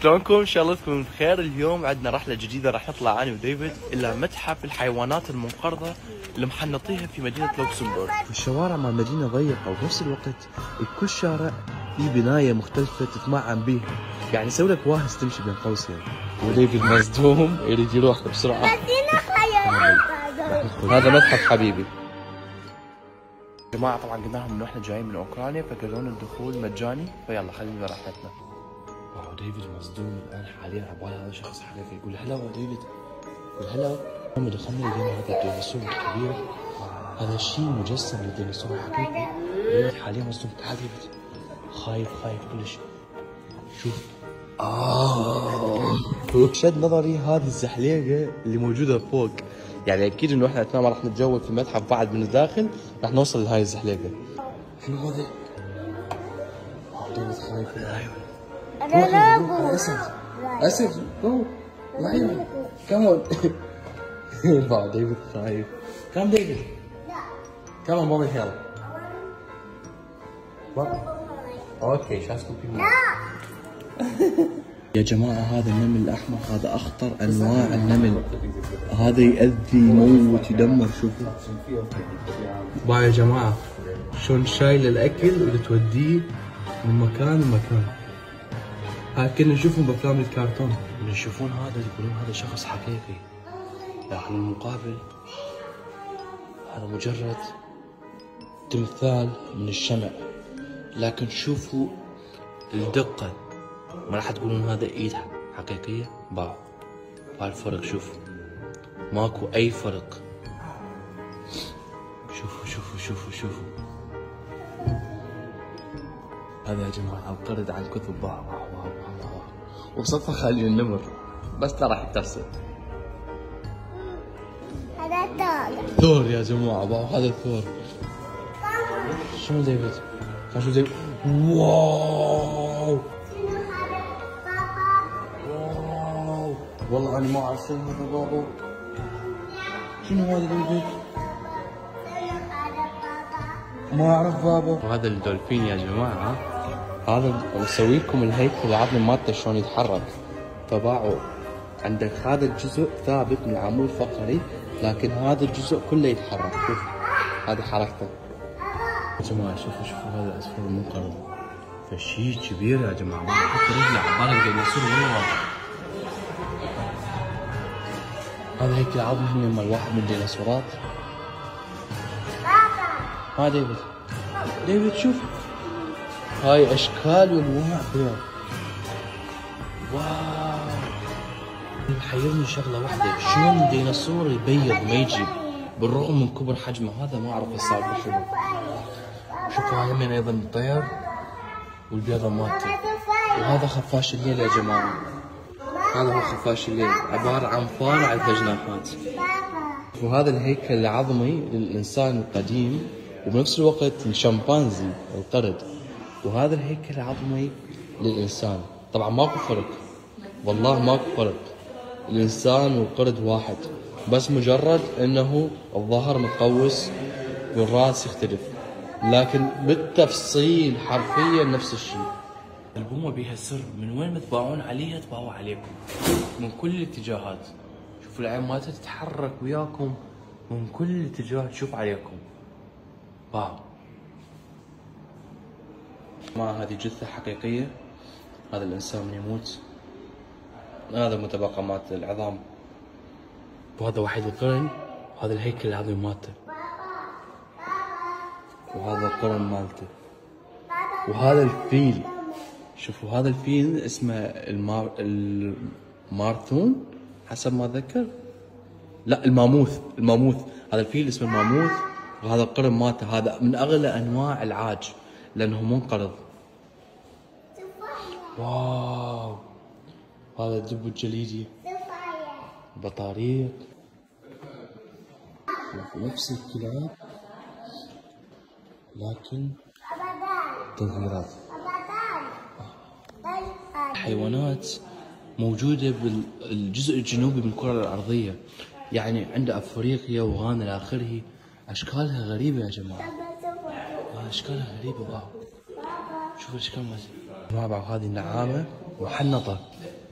شلونكم؟ ان شاء الله تكونوا بخير. اليوم عندنا رحله جديده راح نطلع انا وديفيد الى متحف الحيوانات المنقرضه اللي محنطيها في مدينه لوكسمبورغ. الشوارع مال المدينه ضيقه وبنفس الوقت بكل شارع في بنايه مختلفه تتمعن بيها، يعني يسوي لك واهس تمشي بين قوسين. وديفيد مصدوم يريد يروح بسرعه. هذا متحف حبيبي. جماعه طبعا قلنا لهم انه احنا جايين من اوكرانيا فقالوا لنا الدخول مجاني، فيلا خلينا رحلتنا. واو ديفيد مصدوم الان حاليا عبالي هذا شخص حقيقي. يقول هلا ديفيد، يقول هلا. لما دخلنا لقينا هذا الديناصور الكبير، هذا الشيء مجسم للديناصور الحقيقي. ديفيد حاليا مصدوم. تعال ديفيد، خايف كلش. شوف شد نظري هذه الزحليقه اللي موجوده فوق، يعني اكيد انه احنا اثناء ما راح نتجول في المتحف بعد من الداخل راح نوصل لهاي الزحليقه. شنو هذا؟ ديفيد خايف. أسد جو لايون كمون. بعد ديفيد خايف. كم ديفيد كمون مامي هيل. اوكي شاسكم في يا جماعة هذا النمل الأحمر هذا أخطر أنواع النمل، هذا يأذي يموت يدمر. شوفوا باي يا جماعة شلون شايل الأكل وتوديه من مكان لمكان. هاي كنا نشوفهم بأفلام الكرتون. اللي يشوفون هذا يقولون هذا شخص حقيقي، لكن المقابل هذا مجرد تمثال من الشمع. لكن شوفوا الدقة، ما راح تقولون هذا ايد حقيقية. باو الفرق، شوفوا ماكو اي فرق. شوفوا هذا يا جماعة القرد عن كثب. واو وصفها خالي النمر بس لا راح يترسل. هذا ثور يا جماعة. واو هذا ثور. شنو ديفيد؟ شنو ديفيد؟ واو والله انا ما اعرف شنو هذا بابا. شنو هذا ديفيد؟ ما اعرف بابا. وهذا الدولفين يا جماعة، هذا بسوي لكم الهيكل العظمي مالته شلون يتحرك. فباعوا عندك هذا الجزء ثابت من العمود الفقري، لكن هذا الجزء كله يتحرك. شوف هذه حركته يا جماعة. شوفوا هذا الأسفل المنقرض، فشي كبير يا جماعة. حتى رجله عبالة الديناصور والله. هذا هيكل عظمي مال واحد من الديناصورات. ها ديفيد شوف هاي اشكال وانواع فيها. واو محيرني شغله واحده، شلون الديناصور يبيض ما يجي بالرغم من كبر حجمه؟ هذا ما اعرف السالفه شنو. شوفوا هاي من ايضا الطير والبيضه مالته. وهذا خفاش الليل يا جماعه، هذا هو خفاش الليل، عباره عن فار على جناحات. وهذا الهيكل العظمي للانسان القديم وبنفس الوقت الشمبانزي القرد. وهذا الهيكل العظمي للإنسان. طبعا ماكو فرق، والله ماكو فرق، الإنسان والقرد واحد، بس مجرد أنه الظهر متقوس والرأس يختلف، لكن بالتفصيل حرفيا نفس الشيء. البومة بيها سر، من وين ما تباعون عليها تباعوا عليكم من كل الاتجاهات. شوفوا العين مالتها تتحرك وياكم من كل الاتجاه تشوف عليكم. واو ما هذه جثة حقيقية، هذا الإنسان من يموت، هذا متبقى مات العظام. وهذا وحيد القرن، وهذا الهيكل العظيم مالته، وهذا القرن مالته. وهذا الفيل، شوفوا هذا الفيل اسمه المارثون حسب ما أذكر، لا الماموث. هذا الفيل اسمه الماموث. وهذا القرن مالته، هذا من أغلى أنواع العاج لأنه منقرض. واو هذا الدب الجليدي، بطاريق، نفس الكلاب لكن تغييرات. حيوانات موجودة بالجزء الجنوبي من الكرة الأرضية، يعني عند أفريقيا وغانا إلى آخره. أشكالها غريبة يا جماعة، أشكالها غريبة. واو شوفوا الأشكال مالتها يا جماعة. هذه النعامة محنطة،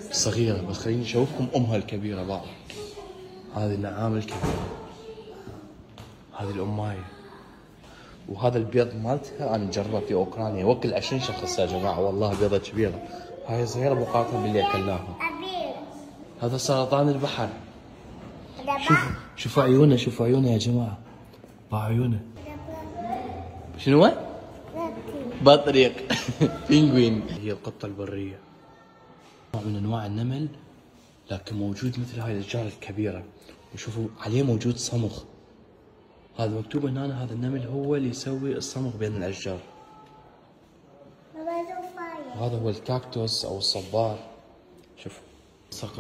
صغيرة، بس خليني اشوفكم امها الكبيرة بعض. هذه النعامة الكبيرة، هذه الاماية، وهذا البيض مالتها انا مجربه في اوكرانيا، وكل 20 شخص يا جماعة، والله بيضة كبيرة. هاي صغيرة مقارنة باللي اكلناهم. هذا سرطان البحر. شوفوا عيونه، شوفوا عيونه يا جماعة، عيونه شنو هو؟ بطريق. بينجوين. هي القطة البرية، نوع من انواع النمل، لكن موجود مثل هاي الاشجار الكبيرة، وشوفوا عليه موجود صمغ. هذا مكتوب هنا، هذا النمل هو اللي يسوي الصمغ بين الاشجار. وهذا هو الكاكتوس او الصبار. شوف صقر،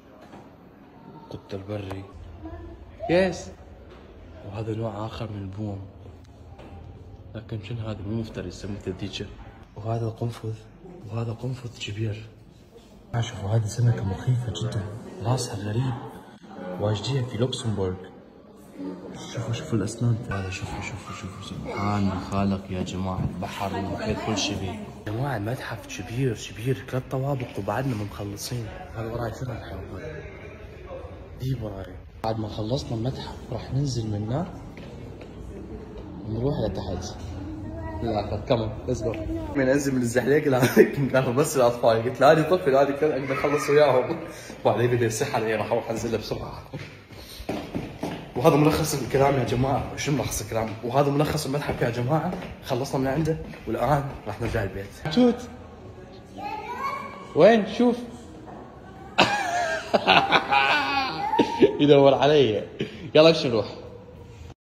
قط البري، يس. وهذا نوع اخر من البوم، لكن شنو هذا مو مفترس مثل ذيك. وهذا قنفذ، وهذا قنفذ كبير. شوفوا هذه سمكة مخيفة جدا، راسها غريب، واجديها في لوكسمبورغ. شوفوا الاسنان. هذا شوفوا سبحان الخالق يا جماعة، البحر والمحيط كل شيء بيه. يا جماعة المتحف كبير 3 طوابق وبعدنا ما مخلصين. هذا وراي شنو الحيوان؟ دي وراي. بعد ما خلصنا المتحف راح ننزل من هنا ونروح لتحت. لا كمان ليتس جو. من انزل من الزحليق كان بس الاطفال، قلت لا هذه طفل، هذه كان اقدر اخلص وياهم. وبعدين بده يصح علي، راح اروح انزله بسرعه. وهذا ملخص الكلام يا جماعه. شو ملخص الكلام؟ وهذا ملخص المتحف يا جماعه. خلصنا من عنده والان راح نرجع البيت. توت وين؟ شوف. يدور علي. يلا نروح.